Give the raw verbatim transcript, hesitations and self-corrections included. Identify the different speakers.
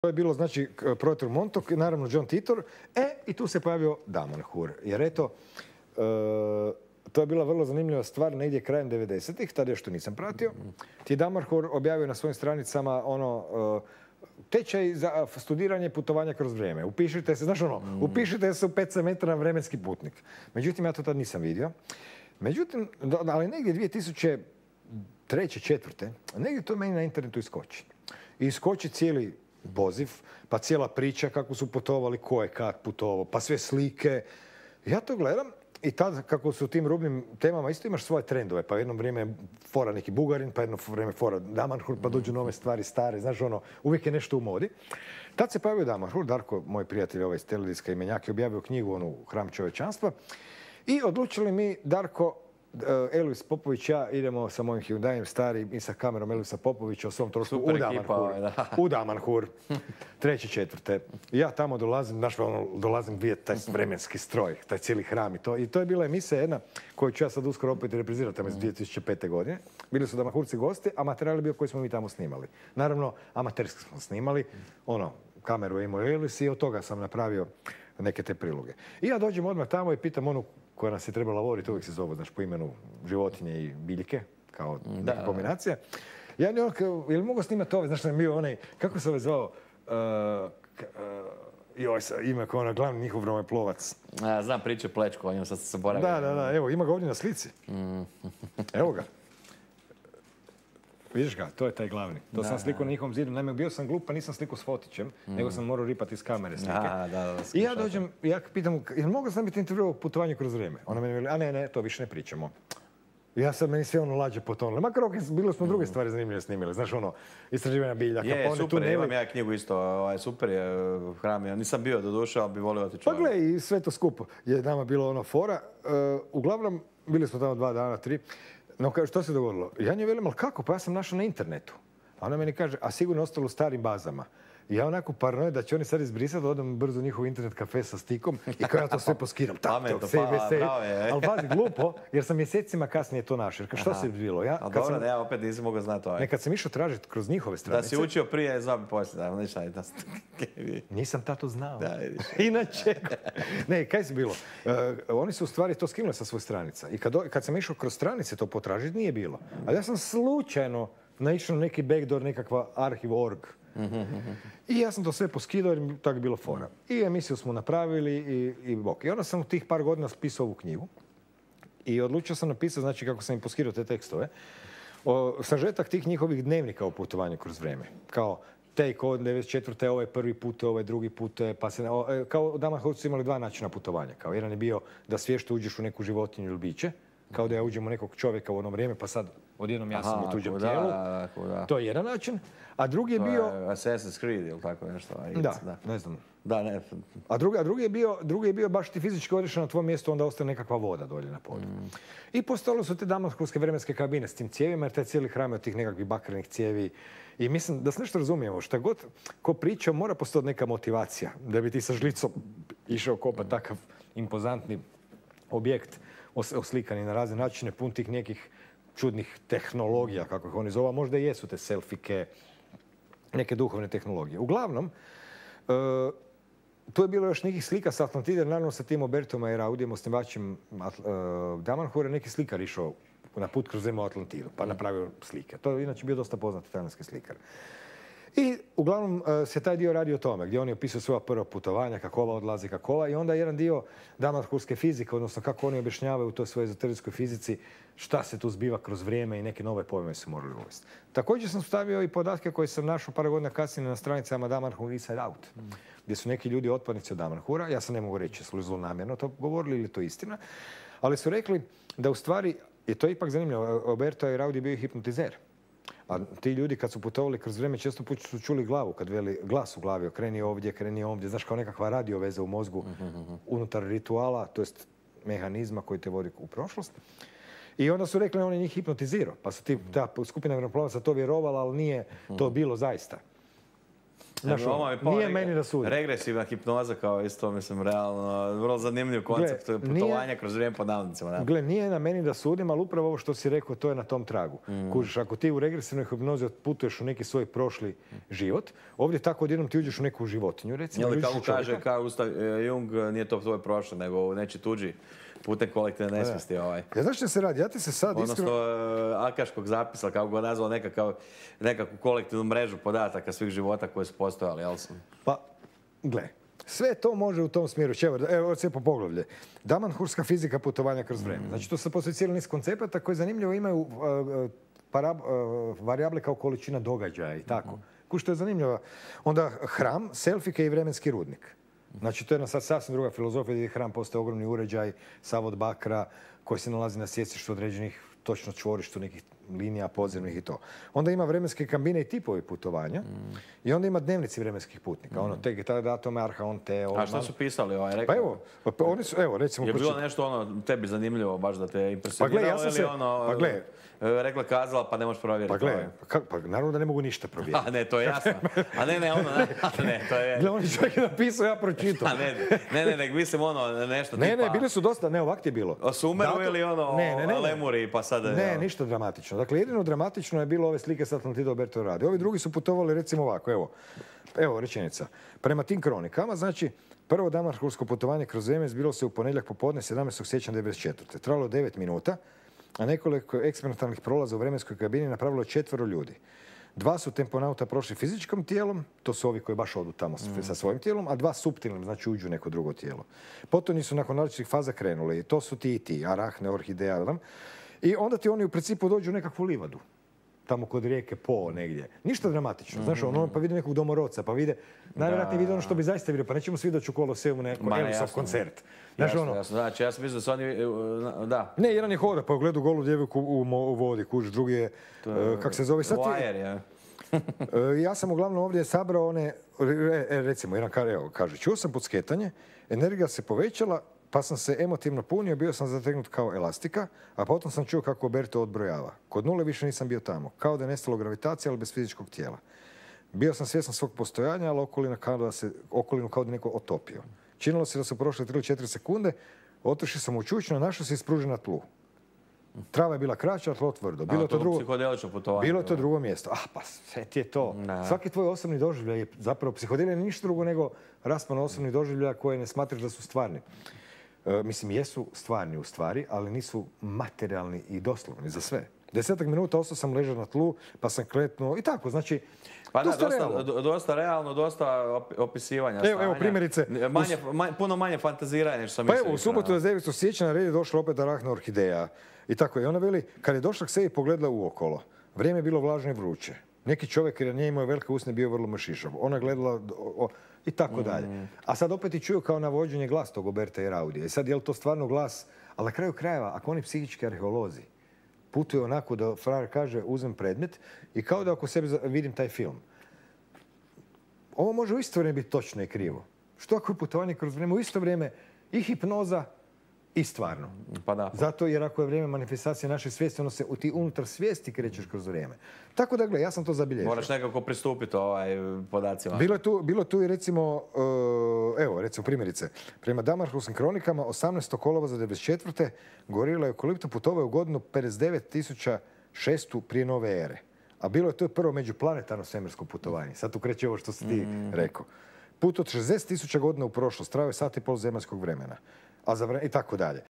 Speaker 1: To je bilo, znači, Proetor Montauk, naravno John Titor, e, i tu se pojavio Damanhur. Jer eto, e, to je bila vrlo zanimljiva stvar, negdje krajem devedesetih, tada još to nisam pratio. Ti Damanhur objavio na svojim stranicama ono, e, tečaj za studiranje putovanja kroz vrijeme. Upišite se, znaš ono, mm. upišite se u pet metara vremenski putnik. Međutim, ja to tad nisam vidio. Međutim, ali negdje dvije tisuće treće, četvrte, negdje to meni na internetu iskoči. I iskoči cijeli poziv, pa cijela priča kako su putovali, ko je kad putovao, pa sve slike. Ja to gledam i tad kako su u tim rubnim temama isto imaš svoje trendove. Pa jedno vrijeme fora neki Bugarin, pa jedno vrijeme fora Damanhur, pa dođu nove stvari stare, znaš ono, uvijek je nešto u modi. Tad se pojavio Damanhur, Darko, moj prijatelj ovaj iz Telediska Imenjak, je objavio knjigu onu Hram čovječanstva i odlučili mi, Darko, Elvis Popović, ja idemo sa mojim Hyundaiem stari i sa kamerom Elvisa Popovića o svom trošku u Damanhur. U Damanhur, treće, četvrte. Ja tamo dolazim, znaš, ono, dolazim vidjeti taj vremenski stroj, taj cijeli hram i to. I to je bila emisija jedna koju ću ja sad uskoro opet reprizirati tamo iz dvije tisuće pete. godine. Bili su Damanhurci gosti, a materijal je bio koji smo mi tamo snimali. Naravno, amaterski smo snimali, ono, kameru je imao Elvis i od toga sam napravio neke te priloge. I ja dođem odmah tamo i pitam onu koja nas je trebala voditi, uvijek se zove, znaš, po imenu životinje i biljke, kao neka kombinacija. Ja ne ono, je li mogu snimati ove, znaš, sam bio onaj, kako se ove zvao, joj, ima kao ono glavni njihov vromoplovac.
Speaker 2: Znam priču Plečko, o njemu sad se boravio.
Speaker 1: Da, da, da, evo, ima ga ovdje na slici. Evo ga. Vidiš ga, to je taj glavni. To sam slikao na njihovom zidu. Naime, bio sam glup pa nisam slikao s fotićem, nego sam morao ripati iz kamere slike. I ja dođem, ja pitam, jel mogu sam biti intervju o putovanju kroz vrijeme? Ona meni veli, a ne, ne, to više ne pričamo. Ja sad meni sve ono lađe potonilo. Makar ok, bilo smo druge stvari zanimljive snimili. Znaš ono, istraživanja biljaka.
Speaker 2: Je, super, imam ja knjigu isto. Super je hram. Nisam bio do duše, ali bi volio otići.
Speaker 1: Pa gle, i sve to skupo je nama bilo ono fora. Uglavnom, bili smo tamo dva dana, tri. No, što se dogodilo? Ja nje velim, ali kako? Pa ja sam našao na internetu. A ona meni kaže, a sigurno ostalo u starim bazama. I ja onako paranoid da će oni sad izbrisati, odem brzo u njihov internet kafe sa stikom i kao ja to sve poskidam.
Speaker 2: Pametno, pa, bravo je.
Speaker 1: Ali pazi, glupo, jer sam mjesecima kasnije to našao. Jer što se bilo? Ja,
Speaker 2: a dobro, da ja opet nisam mogao znati ovaj.
Speaker 1: Nekad sam išao tražiti kroz njihove stranice.
Speaker 2: Da si učio prije, znam poslije, da ništa.
Speaker 1: Nisam tato znao.
Speaker 2: Da, vidiš.
Speaker 1: Inače, ne, kaj se bilo? Oni su u stvari to skinuli sa svojih stranica. I kad sam išao kroz stranice to potražiti, nije bilo. Ali ja sam slučajno naišao na neki backdoor, nekakva arhiv punkt org. I ja sam to sve poskidao jer tako je bilo fora. I emisiju smo napravili i, i bok. I onda sam u tih par godina spisao ovu knjigu i odlučio sam napisati, znači kako sam im poskidao te tekstove, o, sažetak tih njihovih dnevnika o putovanju kroz vrijeme. Kao take od devedeset četvrte ovaj prvi put, ovaj drugi put, pa se, o, kao Damanhurci su imali dva načina putovanja. Kao jedan je bio da svješto uđeš u neku životinju ili biće, kao da ja uđem u nekog čovjeka u ono vrijeme, pa sad odjednom ja sam u tuđem tijelu. To je jedan način. A drugi je bio...
Speaker 2: Assassin's Creed ili tako nešto.
Speaker 1: Da, ne znam.
Speaker 2: Da, ne.
Speaker 1: A drugi, a drugi, je bio, drugi je bio baš ti fizički odeš na tvom mjestu, onda ostaje nekakva voda dolje na polju. Mm. I postalo su te damanhurske vremenske kabine s tim cijevima, jer taj cijeli hram je od tih nekakvih bakrenih cijevi. I mislim da se nešto razumijemo. Šta god ko priča, mora postojati neka motivacija. Da bi ti sa žlicom išao kopati takav impozantni objekt oslikani na razne načine, pun tih nekih čudnih tehnologija, kako ih oni zove, možda i jesu te selfike, neke duhovne tehnologije. Uglavnom, e, tu je bilo još nekih slika sa Atlantide, naravno sa Timo Bertom i Raudijem, osnivačem e, Damanhura, neki slikar išao na put kroz zemlju Atlantidu, pa napravio slike. To je inače bio dosta poznat talijanski slikar. I uglavnom se taj dio radi o tome, gdje oni opisuju svoja prva putovanja, kako ova odlazi, kako ova, i onda jedan dio damanhurske fizike, odnosno kako oni objašnjavaju u toj svojoj ezoterijskoj fizici šta se tu zbiva kroz vrijeme i neke nove pojme su morali uvesti. Također sam stavio i podatke koje sam našao par godina kasnije na stranicama Damanhur Inside Out, gdje su neki ljudi otpadnici od Damanhura, ja sam ne mogu reći jesu li zlonamjerno to govorili ili to istina, ali su rekli da u stvari, i to je ipak zanimljivo, Roberto i Raudi bio hipnotizer. A ti ljudi kad su putovali kroz vrijeme često put su čuli glavu, kad veli glas u glavi, okreni ovdje, kreni ovdje, znaš, kao nekakva radio veza u mozgu unutar rituala, to jest mehanizma koji te vodi u prošlost. I onda su rekli on je njih hipnotizirao, pa su ti, ta skupina vremoplovaca to vjerovala, ali nije to bilo zaista. Znaš,
Speaker 2: Ovo mi je pao
Speaker 1: nije
Speaker 2: reg-
Speaker 1: meni da sudim.
Speaker 2: Regresivna hipnoza kao isto, mislim, realno, vrlo zanimljiv koncept
Speaker 1: Gle,
Speaker 2: putovanja
Speaker 1: nije-
Speaker 2: kroz vrijeme pod navodnicima. da.
Speaker 1: Gle, nije na meni da sudim, ali upravo ovo što si rekao, to je na tom tragu.
Speaker 2: Mm.
Speaker 1: Kužiš, ako ti u regresivnoj hipnozi otputuješ u neki svoj prošli život, ovdje tako odjednom ti uđeš u neku životinju, recimo.
Speaker 2: Ili
Speaker 1: vidiš
Speaker 2: kako
Speaker 1: čovjeka.
Speaker 2: kaže Carl Gustav e, Jung, nije to tvoj prošlo, nego u neči tuđi putem kolektivne nesvijesti. Ovaj.
Speaker 1: Ja, znaš što se radi? Ja ti se sad
Speaker 2: Odnosno
Speaker 1: iskreno...
Speaker 2: e, akaškog zapisa, kako ga nazvao nekakav, nekakvu kolektivnu mrežu podataka svih života koji su postojali. Jel su?
Speaker 1: Pa, gle, sve to može u tom smjeru. Evo, evo sve po poglavlje. Damanhurska fizika putovanja kroz vrijeme. Znači, to se postoji cijeli niz koncepata koji zanimljivo imaju uh, parab, uh, varijable kao količina događaja i tako. Ko što je zanimljivo. Onda hram, selfike i vremenski rudnik. Znači, to je jedna sad sasvim druga filozofija gdje hram postoje ogromni uređaj, sav od bakra, koji se nalazi na sjecištu određenih točno čvorištu nekih linija podzemnih i to. Onda ima vremenske kabine i tipovi putovanja i onda ima dnevnici vremenskih putnika. Ono, te taj datum, arhaon, te,
Speaker 2: A što su pisali? Ovaj, rekao?
Speaker 1: Pa evo, pa oni su, evo, recimo...
Speaker 2: Je bilo
Speaker 1: pročit-
Speaker 2: nešto ono tebi zanimljivo, baš da te
Speaker 1: Pa gle,
Speaker 2: impresioniralo
Speaker 1: ja sam
Speaker 2: ili
Speaker 1: se-
Speaker 2: ono,
Speaker 1: pa gle.
Speaker 2: e, rekla kazala pa ne možeš provjeriti?
Speaker 1: Pa gle,
Speaker 2: ovaj?
Speaker 1: pa, ka- pa naravno da ne mogu ništa provjeriti.
Speaker 2: A ne, to je jasno. A ne, ne, ono, ne, ne, to je...
Speaker 1: Gle, on je čovjek je napisao, ja pročitao.
Speaker 2: A ne, ne, ne, nek mislim ono nešto
Speaker 1: Ne,
Speaker 2: tipa...
Speaker 1: ne, bili su dosta, ne, ovak je bilo.
Speaker 2: O Sumeru
Speaker 1: Datum-
Speaker 2: ili ono
Speaker 1: Ne, ne, ne, ne.
Speaker 2: o Lemuri, pa sad...
Speaker 1: Ne,
Speaker 2: evo.
Speaker 1: ništa dramatično. Dakle, jedino dramatično je bilo ove slike s Atlantida Alberto radi. Ovi drugi su putovali recimo ovako, evo. Evo rečenica. Prema tim kronikama, znači, prvo damanhursko putovanje kroz vrijeme zbilo se u ponedjeljak popodne sedamnaestog siječnja devedeset četvrte. Trajalo je devet minuta, a nekoliko eksperimentalnih prolaza u vremenskoj kabini napravilo je četvero ljudi. Dva su temponauta prošli fizičkim tijelom, to su ovi koji baš odu tamo s- sa svojim tijelom, a dva suptilnim, znači uđu u neko drugo tijelo. Potom su nakon različitih faza krenuli i to su ti i ti, arahne, orhideja, Adam. I onda ti oni u principu dođu u nekakvu livadu. Tamo kod rijeke Po negdje. Ništa dramatično. Znaš, ono, pa vide nekog domorodca, pa vide, najvjerojatnije vide ono što bi zaista vidio, pa nećemo svi doći u Koloseumu na neko
Speaker 2: Ma ne,
Speaker 1: Elvisov
Speaker 2: jasno.
Speaker 1: koncert. Znaš,
Speaker 2: Jasno,
Speaker 1: ono,
Speaker 2: jasno. Znači, ja sam mislio da su oni... e, Da.
Speaker 1: ne, jedan je hoda, pa gledu golu djevojku u, mo- u vodi, kuž, drugi je, e, kak se zove, sad ti-
Speaker 2: Wire, ja.
Speaker 1: E, ja sam uglavnom ovdje sabrao one, re- e, recimo, jedan kaže, evo, kaže, čuo sam podsketanje, energija se povećala, pa sam se emotivno punio, bio sam zategnut kao elastika, a potom sam čuo kako Berto odbrojava. Kod nule više nisam bio tamo, kao da je nestalo gravitacija, ali bez fizičkog tijela. Bio sam svjestan svog postojanja, ali okolina kao da se, okolinu kao da neko otopio. Činilo se da su prošle tri ili četiri sekunde, otišao sam u čučno, našao se ispružen na tlu. Trava je bila kraća, a tlo tvrdo. Bilo
Speaker 2: A,
Speaker 1: je to
Speaker 2: to
Speaker 1: drugo...
Speaker 2: psihodelično putovanje.
Speaker 1: Bilo je to drugo mjesto. Ah, pa sve ti je to.
Speaker 2: Da.
Speaker 1: Svaki tvoj osobni doživljaj je zapravo psihodelija nije ništa drugo nego raspon osobnih doživljaja koje ne smatraš da su stvarni. E, mislim, jesu stvarni u stvari, ali nisu materijalni i doslovni za sve. Desetak minuta ostao sam ležao na tlu, pa sam kletnuo i tako. Znači,
Speaker 2: Pa da,
Speaker 1: dosta
Speaker 2: dosta,
Speaker 1: realno.
Speaker 2: do- dosta realno, dosta op- opisivanja
Speaker 1: Evo, evo,
Speaker 2: stanja.
Speaker 1: primjerice,
Speaker 2: Manje, manje, puno manje fantaziranja nego što sam
Speaker 1: Pa
Speaker 2: mislio.
Speaker 1: evo, u subotu
Speaker 2: iskreno.
Speaker 1: dvadeset devetog siječnja na red je došla opet arahna orhideja. I tako je. Ona veli, kad je došla k sebi pogledala uokolo, vrijeme je bilo vlažno i vruće. Neki čovjek jer nije imao velike usne bio vrlo mršišav. Ona je gledala o- o- i tako dalje. A sad opet i čuju kao navođenje glas tog Oberta i Raudija. I sad je li to stvarno glas? Ali na kraju krajeva, ako oni psihički arheolozi putuju onako da frajer kaže uzmem predmet i kao da oko sebe za- vidim taj film. Ovo može u isto vrijeme biti točno i krivo. Što ako je putovanje kroz vrijeme u isto vrijeme i hipnoza i stvarno.
Speaker 2: Pa da.
Speaker 1: Zato jer ako je vrijeme manifestacije naše svijesti, ono se u ti unutar svijesti krećeš kroz vrijeme. Tako da, gle, ja sam to zabilježio.
Speaker 2: Moraš nekako pristupiti ovaj podacima.
Speaker 1: Bilo je tu, bilo tu i recimo, uh, evo, recimo primjerice, prema damanhurskim kronikama, osamnaestog kolovoza devedeset četvrte gorila eukaliptu putovao u godinu pedeset devet tisuća šesto prije nove ere. A bilo je to prvo međuplanetarno svemirsko putovanje. Sad tu kreće ovo što si ti rekao. Put od šezdeset tisuća godina u prošlost, trajao je sat i pol zemaljskog vremena. A za vre- i tako dalje.